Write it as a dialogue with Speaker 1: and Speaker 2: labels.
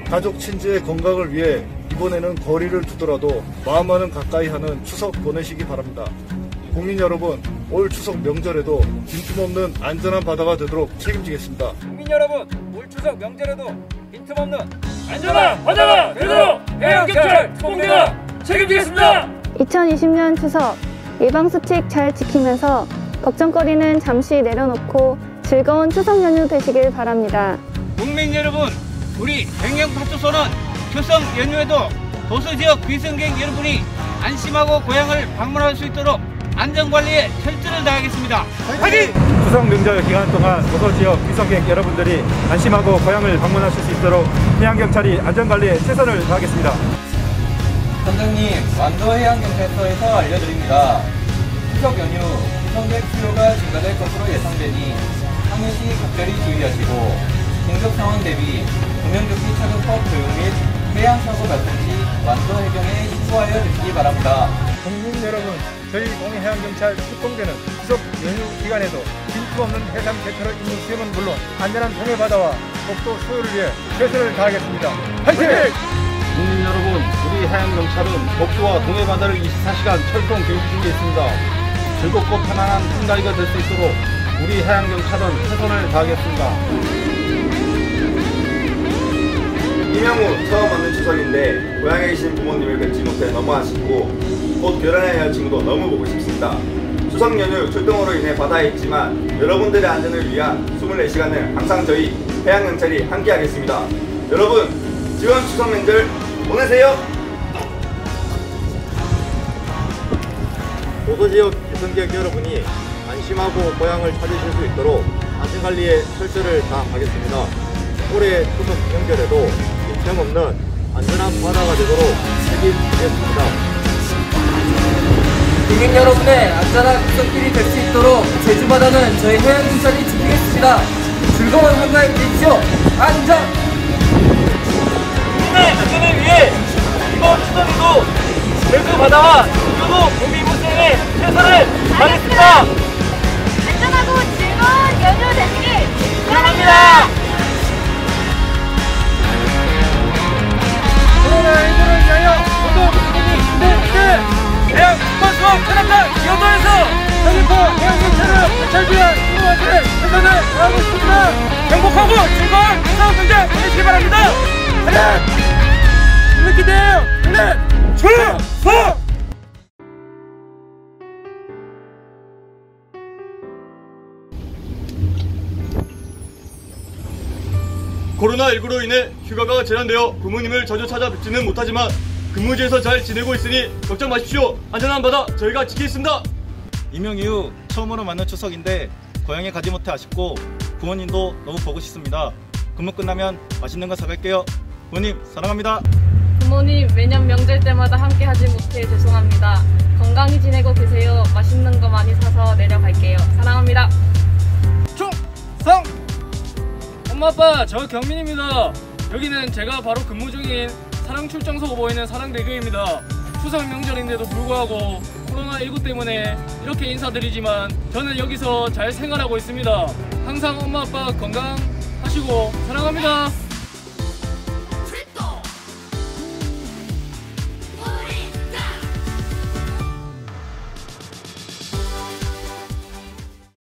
Speaker 1: 가족 친지의 건강을 위해 이번에는 거리를 두더라도 마음만은 가까이 하는 추석 보내시기 바랍니다. 국민 여러분, 올 추석 명절에도 빈틈없는 안전한 바다가 되도록 책임지겠습니다.
Speaker 2: 국민 여러분, 올 추석 명절에도 빈틈없는 안전한 바다가 되도록 해양경찰 특공대가 책임지겠습니다.
Speaker 3: 2020년 추석 예방수칙 잘 지키면서 걱정거리는 잠시 내려놓고 즐거운 추석 연휴 되시길 바랍니다.
Speaker 4: 국민 여러분, 우리 백령파출소는 추석 연휴에도 도서지역 비승객 여러분이 안심하고 고향을 방문할 수 있도록 안전관리에 철저를 다하겠습니다.
Speaker 2: 화이팅!
Speaker 5: 추석 명절 기간 동안 도서지역 비성객 여러분들이 안심하고 고향을 방문하실 수 있도록 해양경찰이 안전관리에 최선을 다하겠습니다.
Speaker 6: 선장님, 완도해양경찰서에서 알려드립니다. 추석 연휴 비성객 수요가 증가될 것으로 예상되니 항해시 각별히 주의하시고 긴급 상황 대비 구명조끼 착용법 교육 및 해양사고 발생 시 완도 해경에 신고하여 주시기 바랍니다.
Speaker 5: 국민 여러분, 저희 동해해양경찰 특공대는 추석 연휴 기간에도 빈틈없는 해상 대표를 임무 수행은 물론 안전한 동해바다와 복도 수요를 위해 최선을 다하겠습니다. 화이팅!
Speaker 7: 국민 여러분, 우리 해양경찰은 복도와 동해바다를 24시간 철통 경비 중에 있습니다. 즐겁고 편안한 한가위가 될 수 있도록 우리 해양경찰은 최선을 다하겠습니다.
Speaker 8: 임양후 처음 맞는 추석인데 고향에 계신 부모님을 뵙지 못해 너무 아쉽고 곧 결혼할 여자친구도 너무 보고 싶습니다. 추석 연휴 출동으로 인해 바다에 있지만 여러분들의 안전을 위한 24시간을 항상 저희 해양경찰이 함께하겠습니다. 여러분, 즐거운 추석 명절 보내세요.
Speaker 9: 도서지역 비승객 여러분이 안심하고 고향을 찾으실 수 있도록 안전관리에 철저를 다하겠습니다. 올해 추석 명절에도 빈틈없는 안전한 바다가 되도록 책임지겠습니다.
Speaker 6: 국민 여러분의 안전한 추석길이 될 수 있도록 제주바다는 저희 해양경찰이 지키겠습니다. 즐거운 한가위 되십시오. 안전!
Speaker 2: 국민의 안전을 위해 이번 추석에도 제주바다와 유도 경비부대에 최선을 다하겠습니다.
Speaker 10: 안전하고 즐거운 연휴 되시길
Speaker 2: 바랍니다. 코로나19를 위하여 모두 국민이 힘내시길 해양 특파수원 천안강 기업도에서 서귀포 해양경찰을 관찰 위한 수고하기를 최선을 다하고 있습니다. 행복하고 즐거운 추석 명절 보내시기 바랍니다. 화이팅! 기대해요. 추석!
Speaker 11: 코로나19로 인해 휴가가 제한되어 부모님을 자주 찾아뵙지는 못하지만 근무지에서 잘 지내고 있으니 걱정 마십시오. 안전한 바다 저희가 지키겠습니다.
Speaker 5: 임용 이후 처음으로 맞는 추석인데 고향에 가지 못해 아쉽고 부모님도 너무 보고 싶습니다. 근무 끝나면 맛있는 거 사갈게요. 부모님 사랑합니다.
Speaker 3: 부모님 매년 명절 때마다 함께 하지 못해 죄송합니다. 건강히 지내고 계세요. 맛있는 거 많이 사서 내려갈게요. 사랑합니다.
Speaker 2: 충성! 엄마 아빠, 저 경민입니다. 여기는 제가 바로 근무 중인 사랑출장소가 보이는 사랑대교입니다. 추석 명절인데도 불구하고 코로나19 때문에 이렇게 인사드리지만 저는 여기서 잘 생활하고 있습니다. 항상 엄마 아빠 건강하시고 사랑합니다.